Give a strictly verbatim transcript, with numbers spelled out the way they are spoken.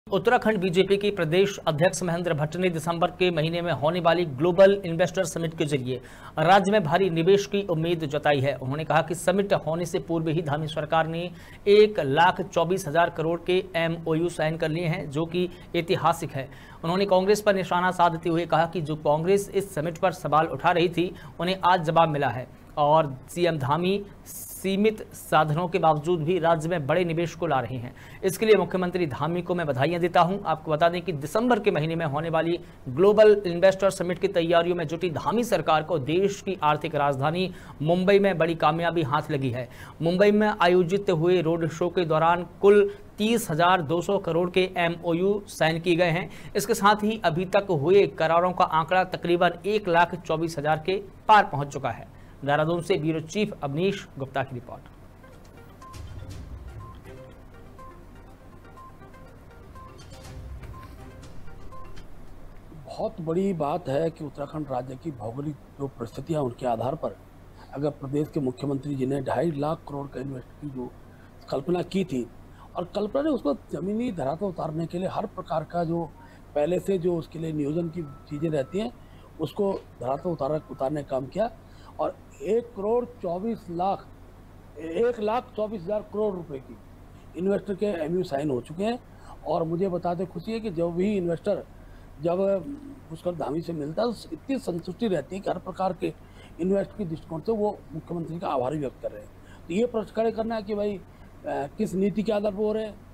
Uttarakhand BJP के प्रदेश अध्यक्ष महेंद्र भट्ट ने दिसंबर के महीने में होने वाली ग्लोबल इन्वेस्टर समिट के जरिए राज्य में भारी निवेश की उम्मीद जताई है। उन्होंने कहा कि समिट होने से पूर्व ही धामी सरकार ने एक लाख चौबीस हजार करोड़ के एमओयू साइन कर लिए हैं, जो कि ऐतिहासिक है। उन्होंने कांग्रेस पर निशाना साधते हुए कहा कि जो कांग्रेस इस समिट पर सवाल उठा रही थी, उन्हें आज जवाब मिला है और सीएम धामी सीमित साधनों के बावजूद भी राज्य में बड़े निवेश को ला रहे हैं। इसके लिए मुख्यमंत्री धामी को मैं बधाइयां देता हूं। आपको बता दें कि दिसंबर के महीने में होने वाली ग्लोबल इन्वेस्टर समिट की तैयारियों में जुटी धामी सरकार को देश की आर्थिक राजधानी मुंबई में बड़ी कामयाबी हाथ लगी है। मुंबई में आयोजित हुए रोड शो के दौरान कुल तीस हजार दो सौ करोड़ के एमओयू साइन किए गए हैं। इसके साथ ही अभी तक हुए करारों का आंकड़ा तकरीबन एक लाख चौबीस हजार के पार पहुंच चुका है। देहरादून से ब्यूरो चीफ अवनीश गुप्ता की रिपोर्ट। बहुत बड़ी बात है कि उत्तराखंड राज्य की भौगोलिक जो परिस्थितियां, उनके आधार पर अगर प्रदेश के मुख्यमंत्री जी ने ढाई लाख करोड़ का इन्वेस्ट की जो कल्पना की थी, और कल्पना ने उसको जमीनी धरातल उतारने के लिए हर प्रकार का जो पहले से जो उसके लिए नियोजन की चीज़ें रहती हैं, उसको धरातल उतार उतारने का काम किया। और एक करोड़ चौबीस लाख एक लाख चौबीस हज़ार करोड़ रुपए की इन्वेस्टर के एमयू साइन हो चुके हैं। और मुझे बताते खुशी है कि जब भी इन्वेस्टर जब पुष्कर धामी से मिलता है, तो इतनी संतुष्टि रहती है कि हर प्रकार के इन्वेस्ट के दृष्टिकोण से वो मुख्यमंत्री का आभार व्यक्त कर रहे हैं। तो ये प्रश्न खड़े करना है कि भाई किस नीति के आधार पर हो रहे हैं।